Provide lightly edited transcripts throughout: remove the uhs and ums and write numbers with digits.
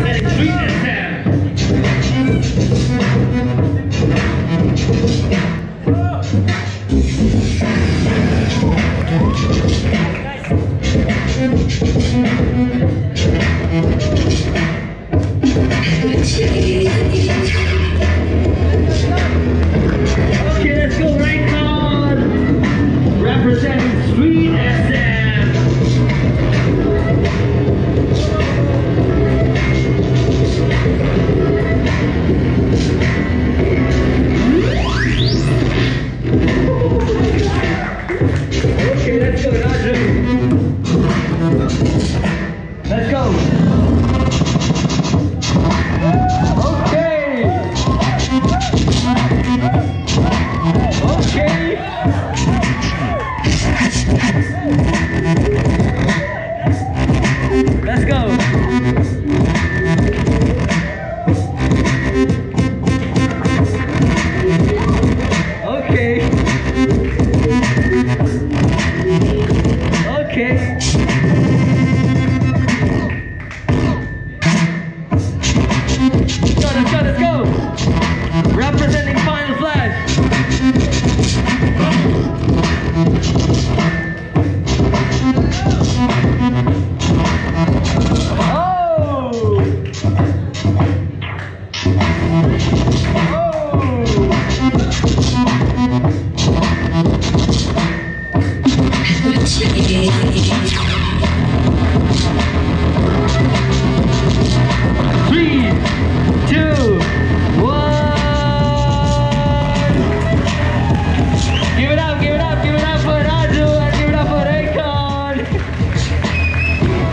representing Street Okay, let's go Raykon, representing Street SM. Okay, let's go Raju. Let's go. Let's go. Okay. Okay. Let's go. Representing Final Flash.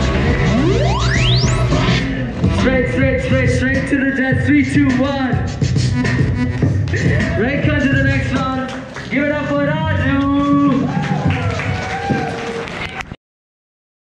Straight to the jet. 3, 2, 1.